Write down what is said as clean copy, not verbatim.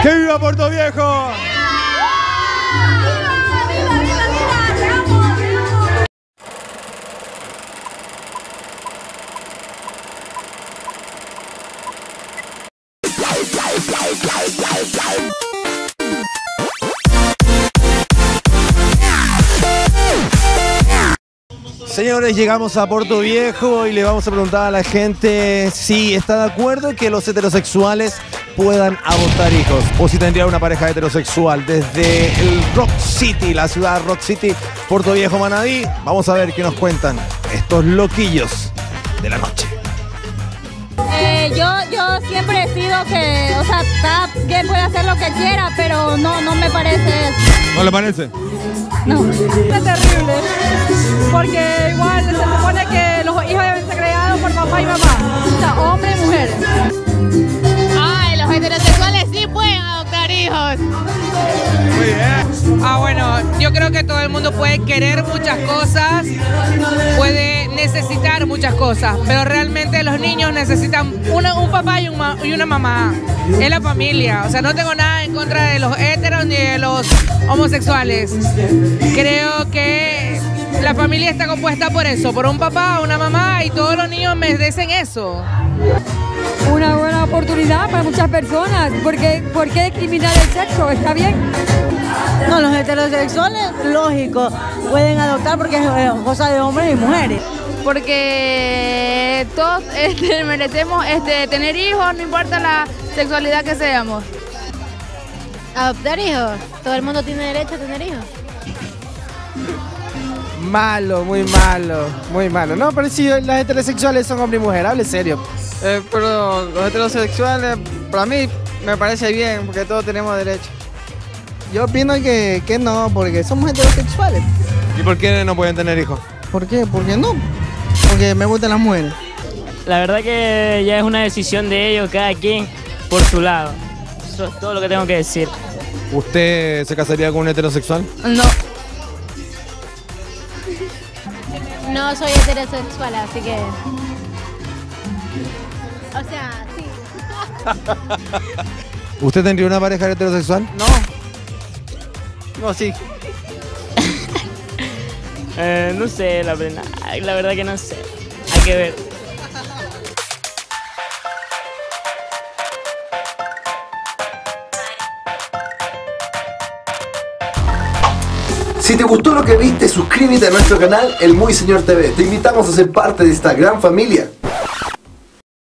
¡Que viva Puerto Viejo! Señores, llegamos a Puerto Viejo y le vamos a preguntar a la gente si está de acuerdo que los heterosexuales puedan adoptar hijos o si tendría una pareja heterosexual. Desde el Rock City, la ciudad Rock City, Puerto Viejo, Manabí, vamos a ver qué nos cuentan estos loquillos de la noche. Yo siempre he sido que, o sea, cada quien puede hacer lo que quiera, pero no me parece eso. ¿No le parece? No. Es terrible, porque igual se supone que los hijos deben ser creados por papá y mamá, o sea, hombres y mujeres. Ay, los heterosexuales sí pueden adoptar hijos. Muy bien. Bueno, yo creo que todo el mundo puede querer muchas cosas, puede necesitar muchas cosas, pero realmente los niños necesitan un papá y una mamá. Es la familia, o sea, no tengo nada en contra de los heteros ni de los homosexuales. Creo que la familia está compuesta por eso, por un papá, una mamá, y todos los niños merecen eso. Una buena oportunidad para muchas personas, porque ¿por qué discriminar el sexo? ¿Está bien? No, los heterosexuales, lógico, pueden adoptar porque es cosa de hombres y mujeres. Porque todos merecemos tener hijos, no importa la sexualidad que seamos. Adoptar hijos. Todo el mundo tiene derecho a tener hijos. Malo, muy malo, muy malo. No, pero si las heterosexuales son hombre y mujer, hable serio. Pero los heterosexuales, para mí, me parece bien, porque todos tenemos derecho. Yo opino que no, porque somos heterosexuales. ¿Y por qué no pueden tener hijos? ¿Por qué? Porque no. Porque me gustan las mujeres. La verdad que ya es una decisión de ellos, cada quien por su lado. Eso es todo lo que tengo que decir. ¿Usted se casaría con un heterosexual? No. No soy heterosexual, así que... O sea, sí. ¿Usted tendría una pareja heterosexual? No. No, sí. No sé, la verdad que no sé. Hay que ver. Si te gustó lo que viste, suscríbete a nuestro canal El Muy Señor TV. Te invitamos a ser parte de esta gran familia.